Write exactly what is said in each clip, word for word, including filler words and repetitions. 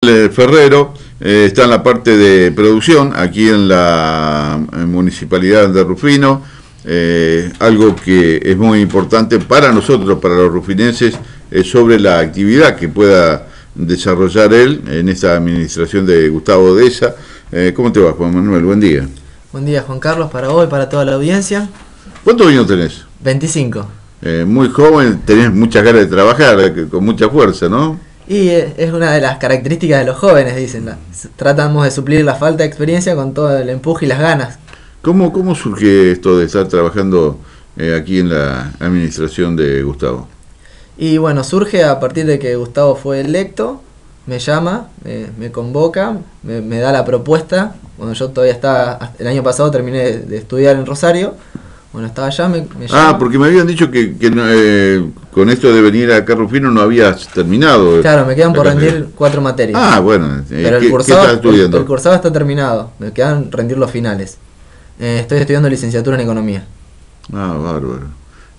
Ferrero eh, está en la parte de producción aquí en la en municipalidad de Rufino, eh, algo que es muy importante para nosotros, para los rufinenses, es sobre la actividad que pueda desarrollar él en esta administración de Gustavo Deza. Eh, ¿Cómo te va, Juan Manuel? Buen día. Buen día, Juan Carlos, para vos y para toda la audiencia. ¿Cuántos años tenés? veinticinco. Eh, muy joven, tenés muchas ganas de trabajar, con mucha fuerza, ¿no? Y es una de las características de los jóvenes, dicen. Tratamos de suplir la falta de experiencia con todo el empuje y las ganas. ¿Cómo, cómo surge esto de estar trabajando eh, aquí en la administración de Gustavo? Y bueno, surge a partir de que Gustavo fue electo, me llama, me, me convoca, me, me da la propuesta. Cuando yo todavía estaba, el año pasado terminé de estudiar en Rosario. Bueno, estaba allá, me, me llama. Ah, porque me habían dicho que, que eh, con esto de venir acá a Rufino no habías terminado. Claro, me quedan por rendir cuatro materias. Ah, bueno. Eh, Pero el ¿qué, cursado, ¿qué estás estudiando? El, el cursado está terminado, me quedan rendir los finales. Eh, estoy estudiando licenciatura en Economía. Ah, bárbaro.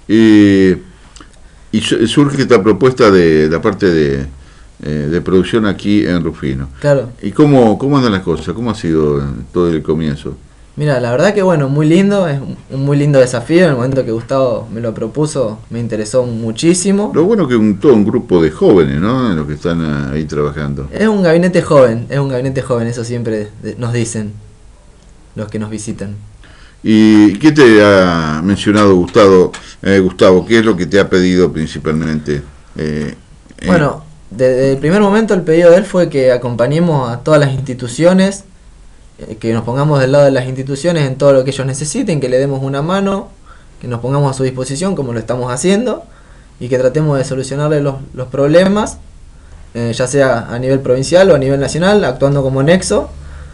Y, y surge esta propuesta de la parte de, eh, de producción aquí en Rufino. Claro. ¿Y cómo, cómo andan las cosas? ¿Cómo ha sido todo el comienzo? Mira, la verdad que bueno, muy lindo, es un muy lindo desafío. En el momento que Gustavo me lo propuso, me interesó muchísimo. Lo bueno que un, todo un grupo de jóvenes, ¿no? Los que están ahí trabajando. Es un gabinete joven, es un gabinete joven, eso siempre nos dicen los que nos visitan. ¿Y qué te ha mencionado Gustavo? Eh, Gustavo, ¿qué es lo que te ha pedido principalmente? Eh, bueno, desde el primer momento el pedido de él fue que acompañemos a todas las instituciones, que nos pongamos del lado de las instituciones en todo lo que ellos necesiten, que le demos una mano, que nos pongamos a su disposición como lo estamos haciendo y que tratemos de solucionarle los, los problemas, eh, ya sea a nivel provincial o a nivel nacional, actuando como nexo.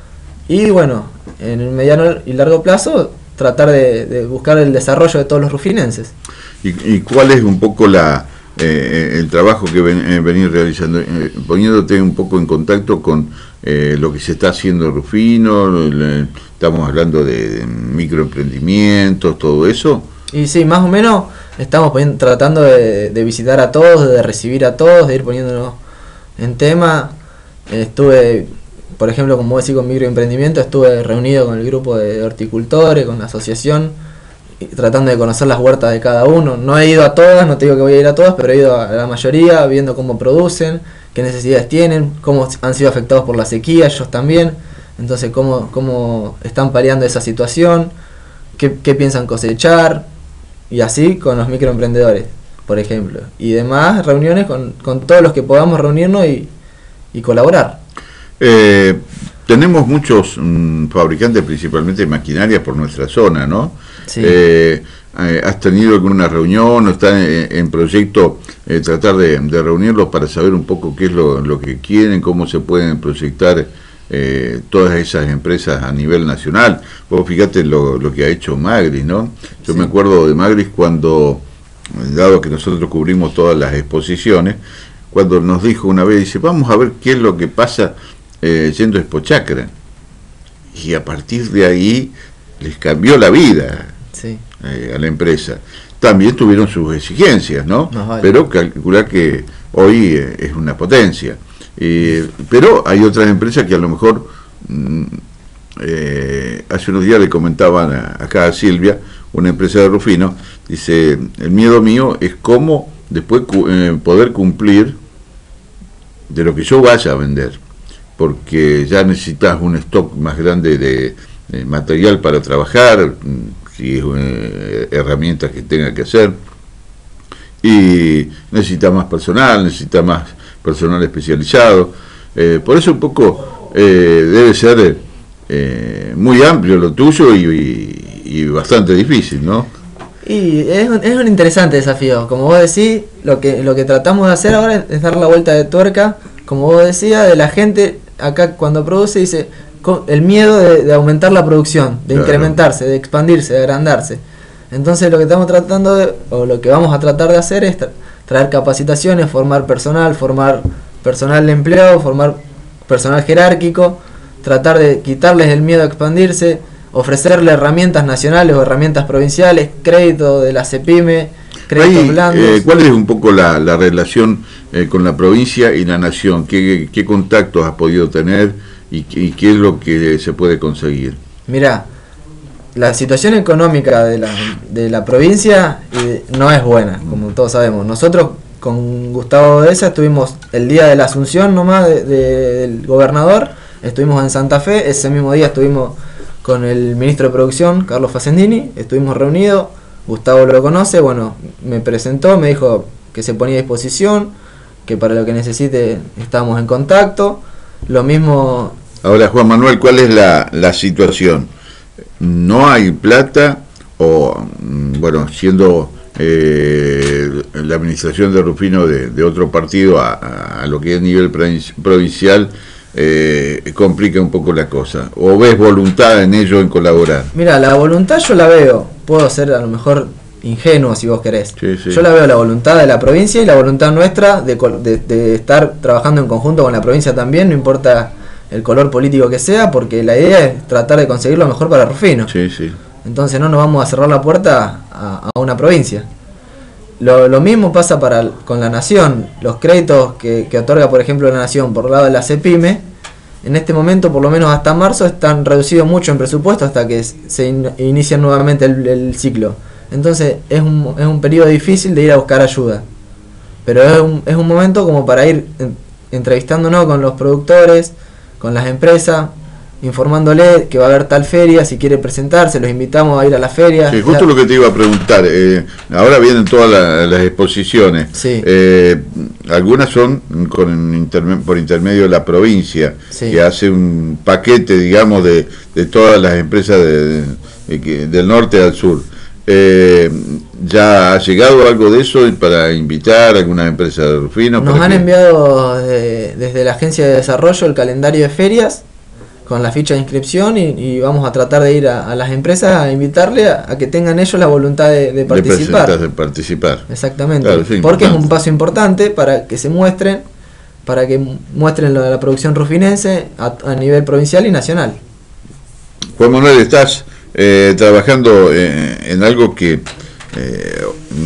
Y bueno, en el mediano y largo plazo tratar de, de buscar el desarrollo de todos los rufinenses. ¿Y, y cuál es un poco la eh, el trabajo que ven, eh, venís realizando, eh, poniéndote un poco en contacto con eh, lo que se está haciendo en Rufino? Le, estamos hablando de, de microemprendimientos, todo eso. Y sí, más o menos estamos poniendo, tratando de, de visitar a todos, de recibir a todos, de ir poniéndonos en tema. Estuve, por ejemplo, como vos decís, con microemprendimiento, estuve reunido con el grupo de horticultores, con la asociación, tratando de conocer las huertas de cada uno. No he ido a todas, no te digo que voy a ir a todas, pero he ido a la mayoría, viendo cómo producen, qué necesidades tienen, cómo han sido afectados por la sequía, ellos también. Entonces, cómo, cómo están paliando esa situación, qué, qué piensan cosechar, y así con los microemprendedores, por ejemplo. Y demás reuniones con, con todos los que podamos reunirnos y, y colaborar. Eh, tenemos muchos mmm, fabricantes, principalmente de maquinaria por nuestra zona, ¿no? Sí. Eh, eh, ¿Has tenido alguna reunión o está en, en proyecto eh, tratar de, de reunirlos para saber un poco qué es lo, lo que quieren, cómo se pueden proyectar eh, todas esas empresas a nivel nacional? Vos fíjate lo, lo que ha hecho Magris, ¿no? Yo sí. me acuerdo de Magris cuando, dado que nosotros cubrimos todas las exposiciones, cuando nos dijo una vez, dice, vamos a ver qué es lo que pasa eh, yendo a Expo Chacra. Y a partir de ahí les cambió la vida. Sí. Eh, a la empresa. También tuvieron sus exigencias, ¿no? No, vale. Pero calcular que hoy eh, es una potencia. Eh, pero hay otras empresas que a lo mejor, mm, eh, hace unos días le comentaban a, acá a Silvia, una empresa de Rufino, dice, el miedo mío es cómo después cu eh, poder cumplir de lo que yo vaya a vender, porque ya necesitas un stock más grande de, de material para trabajar, si es eh, herramientas que tenga que hacer, y necesita más personal, necesita más personal especializado. Eh, por eso un poco eh, debe ser eh, muy amplio lo tuyo y, y, y bastante difícil, ¿no? Y es un, es un interesante desafío. Como vos decís, lo que, lo que tratamos de hacer ahora es dar la vuelta de tuerca, como vos decías, de la gente acá cuando produce, dice el miedo de, de aumentar la producción, de claro. incrementarse, de expandirse, de agrandarse. Entonces lo que estamos tratando de, o lo que vamos a tratar de hacer es tra traer capacitaciones, formar personal, formar personal de empleo, formar personal jerárquico, tratar de quitarles el miedo a expandirse, ofrecerle herramientas nacionales o herramientas provinciales, crédito de la CEPIME, créditos Ahí, blandos. Eh, ¿Cuál es un poco la, la relación eh, con la provincia y la nación? ¿Qué, qué contactos has podido tener y, y qué es lo que se puede conseguir? Mira, la situación económica de la, de la provincia eh, no es buena, como todos sabemos. Nosotros con Gustavo Deza estuvimos el día de la asunción nomás de, de, del gobernador, estuvimos en Santa Fe, ese mismo día estuvimos con el ministro de Producción, Carlos Facendini, estuvimos reunidos, Gustavo lo conoce, bueno, me presentó, me dijo que se ponía a disposición, que para lo que necesite estábamos en contacto, lo mismo... Ahora, Juan Manuel, ¿cuál es la, la situación? ¿No hay plata o, bueno, siendo eh, la administración de Rufino de, de otro partido a, a lo que es nivel provincial, eh, complica un poco la cosa? ¿O ves voluntad en ello en colaborar? Mira, la voluntad yo la veo, puedo ser a lo mejor ingenuo si vos querés. Sí, sí. Yo la veo la voluntad de la provincia y la voluntad nuestra de, de, de estar trabajando en conjunto con la provincia también, no importa el color político que sea, porque la idea es tratar de conseguir lo mejor para Rufino. Sí, sí. Entonces no nos vamos a cerrar la puerta a, a una provincia. Lo, lo mismo pasa para con la Nación. Los créditos que, que otorga, por ejemplo, la Nación por el lado de la CEPIME, en este momento, por lo menos hasta marzo, están reducidos mucho en presupuesto hasta que se in, inicia nuevamente el, el ciclo. Entonces es un, es un periodo difícil de ir a buscar ayuda. Pero es un, es un momento como para ir en, entrevistándonos con los productores, con las empresas, informándole que va a haber tal feria, si quiere presentarse, los invitamos a ir a la feria. Sí, justo lo que te iba a preguntar, eh, ahora vienen todas la, las exposiciones, sí. eh, algunas son con interme por intermedio de la provincia, sí, que hace un paquete, digamos, de, de todas las empresas de, de, de, del norte al sur. Eh, ¿Ya ha llegado algo de eso para invitar a alguna empresa de Rufino? Nos han que... enviado de, desde la Agencia de Desarrollo el calendario de ferias con la ficha de inscripción y, y vamos a tratar de ir a, a las empresas a invitarle a, a que tengan ellos la voluntad de, de participar. De, de participar. Exactamente, claro, sí, porque importante. Es un paso importante para que se muestren, para que muestren la, la producción rufinense a, a nivel provincial y nacional. Juan Manuel, estás eh, trabajando eh, en algo que eh,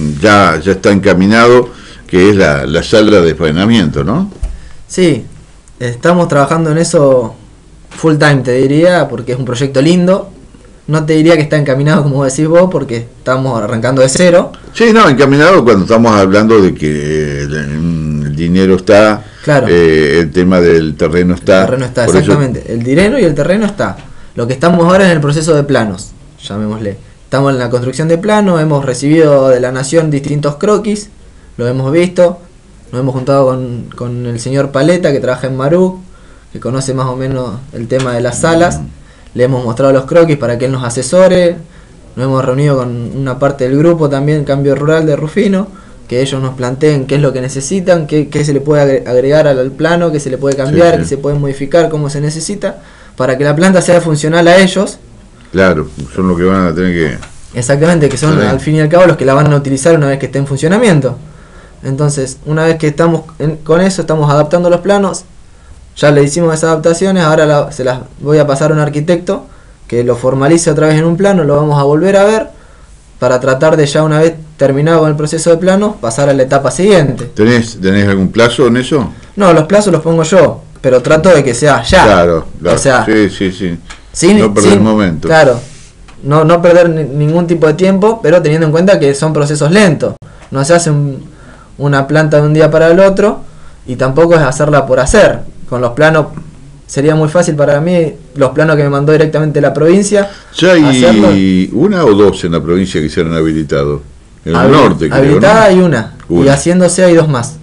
ya, ya está encaminado, que es la, la sala de faenamiento, ¿no? Sí, estamos trabajando en eso full time, te diría, porque es un proyecto lindo. No te diría que está encaminado como decís vos, porque estamos arrancando de cero. Sí, no, encaminado cuando estamos hablando de que el, el dinero está, claro, eh, el tema del terreno está. El terreno está, exactamente. Eso... El dinero y el terreno está. Lo que estamos ahora es en el proceso de planos, llamémosle. Estamos en la construcción de planos, hemos recibido de la Nación distintos croquis, lo hemos visto, nos hemos juntado con, con el señor Paleta, que trabaja en Maruc, que conoce más o menos el tema de las salas. Le hemos mostrado los croquis para que él nos asesore. Nos hemos reunido con una parte del grupo también, Cambio Rural de Rufino, que ellos nos planteen qué es lo que necesitan, qué, qué se le puede agregar al plano, qué se le puede cambiar, sí, sí, qué se puede modificar, cómo se necesita, para que la planta sea funcional a ellos. Claro, son los que van a tener que... Exactamente, que son, sí, al fin y al cabo los que la van a utilizar una vez que esté en funcionamiento. Entonces, una vez que estamos en, con eso, estamos adaptando los planos. Ya le hicimos esas adaptaciones, ahora la, se las voy a pasar a un arquitecto que lo formalice otra vez en un plano, lo vamos a volver a ver para tratar de ya una vez terminado con el proceso de planos, pasar a la etapa siguiente. ¿Tenés, tenés algún plazo en eso? No, los plazos los pongo yo, pero trato de que sea ya. Claro, claro. O sea, sí, sí, sí. Sin, no perder sin, momento. Claro, no, no perder ni, ningún tipo de tiempo, pero teniendo en cuenta que son procesos lentos. No se hace un, una planta de un día para el otro y tampoco es hacerla por hacer. Con los planos sería muy fácil para mí, los planos que me mandó directamente la provincia. ¿Ya hay hacerlo. una o dos en la provincia que se han habilitado? En el Habil, norte, creo, habilitada, ¿no? Hay una, una, y haciéndose hay dos más.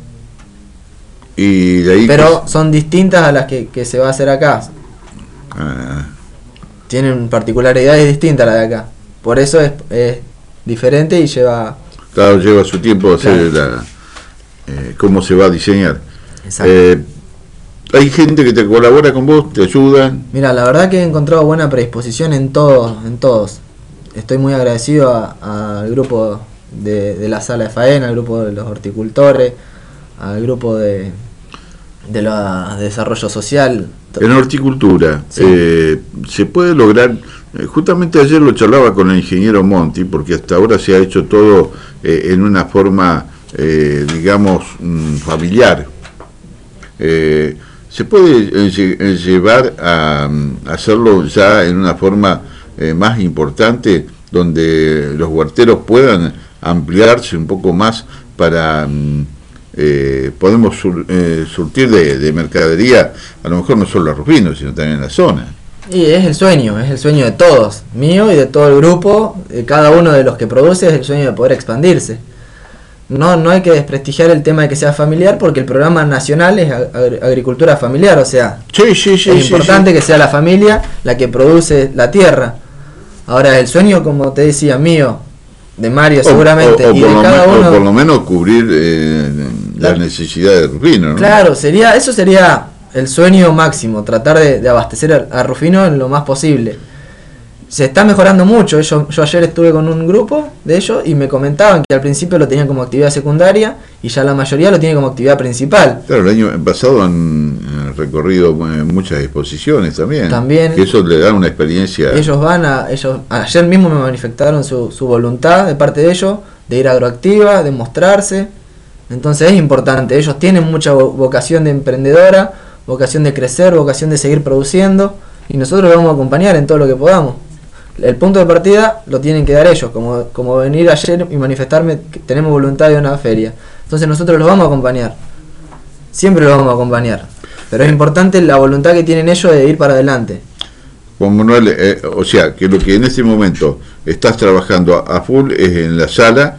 Y de ahí Pero que... son distintas a las que, que se va a hacer acá. Ah. Tienen particularidades distintas a las de acá. Por eso es, es diferente y lleva... Claro, lleva su tiempo hacer claro. la, eh, cómo se va a diseñar. Exacto. Eh, hay gente que te colabora con vos, te ayudan. Mira, la verdad que he encontrado buena predisposición en todos, en todos. Estoy muy agradecido al grupo de, de la sala de faena, al grupo de los horticultores, al grupo de, de la de desarrollo social. En horticultura, Sí. eh, se puede lograr, eh, justamente ayer lo charlaba con el ingeniero Monti, porque hasta ahora se ha hecho todo eh, en una forma, eh, digamos, mm, familiar. Eh, ¿Se puede eh, lle- eh, llevar a, mm, hacerlo ya en una forma eh, más importante, donde los huerteros puedan ampliarse un poco más para... mm, eh, podemos sur, eh, surtir de, de mercadería, a lo mejor no solo a Rufino, sino también en la zona? Y es el sueño, es el sueño de todos, mío y de todo el grupo, de cada uno de los que produce, es el sueño de poder expandirse. No, no hay que desprestigiar el tema de que sea familiar, porque el programa nacional es ag- agricultura familiar, o sea, Sí, sí, sí. es sí, importante sí. que sea la familia la que produce la tierra. Ahora, el sueño, como te decía, mío, de Mario O- seguramente, o, o y por de lo cada men- o uno... por lo menos cubrir eh, la Claro. necesidad de Rufino, ¿no? Claro, sería, eso sería el sueño máximo, tratar de, de abastecer a, a Rufino en lo más posible. Se está mejorando mucho. Yo, yo ayer estuve con un grupo de ellos y me comentaban que al principio lo tenían como actividad secundaria y ya la mayoría lo tiene como actividad principal. Claro, el año pasado han eh, recorrido eh, muchas exposiciones también. También. Que eso le da una experiencia. Ellos van a, ellos ayer mismo me manifestaron su, su voluntad de parte de ellos de ir a Agroactiva, de mostrarse. Entonces es importante. Ellos tienen mucha vo- vocación de emprendedora, vocación de crecer, vocación de seguir produciendo, y nosotros los vamos a acompañar en todo lo que podamos. El punto de partida lo tienen que dar ellos, como, como venir ayer y manifestarme que tenemos voluntad de una feria. Entonces nosotros los vamos a acompañar. Siempre los vamos a acompañar. Pero es importante la voluntad que tienen ellos de ir para adelante. Juan Manuel, eh, o sea, que lo que en este momento estás trabajando a, a full es en la sala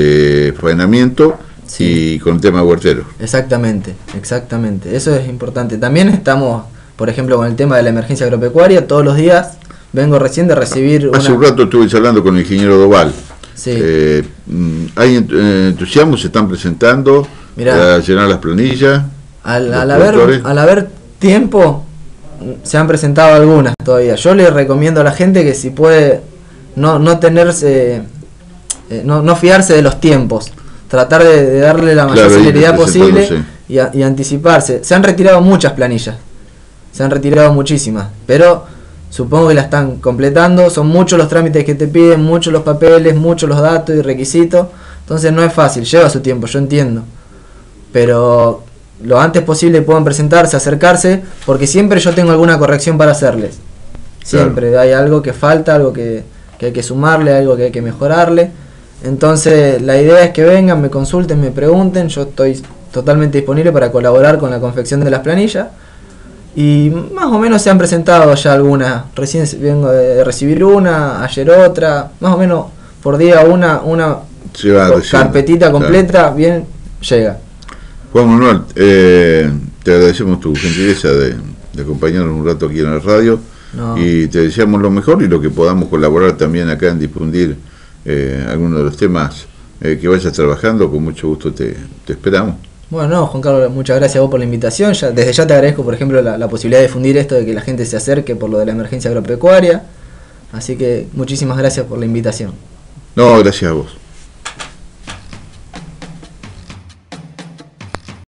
de faenamiento. Sí. Y con tema huertero. Exactamente, exactamente. Eso es importante. También estamos, por ejemplo, con el tema de la emergencia agropecuaria. Todos los días vengo recién de recibir una... Hace un rato estuve charlando con el ingeniero Doval. Sí. Eh, mm, hay ent- eh, entusiasmo, se están presentando Mirá. a llenar las planillas. Al, los al haber, productores. al haber tiempo, se han presentado algunas todavía. Yo le recomiendo a la gente que si puede no, no tenerse, eh, no, no fiarse de los tiempos, tratar de, de darle la mayor Claro, ir celeridad posible presentándose. y, a- y anticiparse. Se han retirado muchas planillas, se han retirado muchísimas, pero supongo que la están completando. Son muchos los trámites que te piden, muchos los papeles, muchos los datos y requisitos. Entonces no es fácil, lleva su tiempo, yo entiendo. Pero lo antes posible puedan presentarse, acercarse, porque siempre yo tengo alguna corrección para hacerles. Siempre Claro. hay algo que falta, algo que, que hay que sumarle, algo que hay que mejorarle. Entonces la idea es que vengan, me consulten, me pregunten. Yo estoy totalmente disponible para colaborar con la confección de las planillas. Y más o menos se han presentado ya algunas. Recién vengo de recibir una, ayer otra. Más o menos por día una, una Se va recién, carpetita claro. completa, bien llega. Juan Manuel, eh, te agradecemos tu gentileza de, de acompañarnos un rato aquí en la radio. No. Y te deseamos lo mejor y lo que podamos colaborar también acá en difundir eh, algunos de los temas eh, que vayas trabajando. Con mucho gusto te, te esperamos. Bueno, no, Juan Carlos, muchas gracias a vos por la invitación. Ya, desde ya te agradezco, por ejemplo, la, la posibilidad de difundir esto, de que la gente se acerque por lo de la emergencia agropecuaria. Así que muchísimas gracias por la invitación. No, gracias a vos.